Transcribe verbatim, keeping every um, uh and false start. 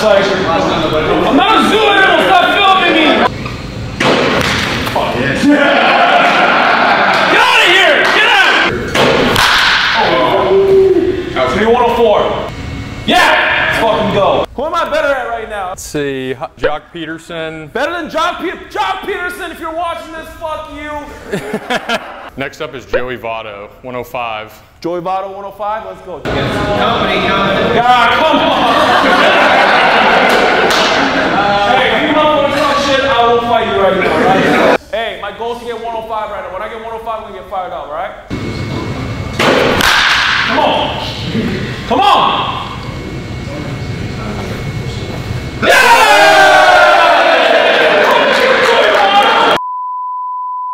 like, I'm not a zoo animal, stop filming me! Fuck yes. Get out of here! Get out! Oh. three one oh four. Yeah! Let's fucking go. Who am I better at right now? Let's see, Jock Peterson. Better than Jock Peterson. Jock Peterson, if you're watching this, fuck you. Next up is Joey Votto, one oh five. Joey Votto, one oh five, let's go. Company, company. God, come on. Hey, if you don't want to talk shit, I will fight you right now, right? Hey, my goal is to get one oh five right now. When I get one oh five, I'm gonna get fired up, right? Come on. Come on.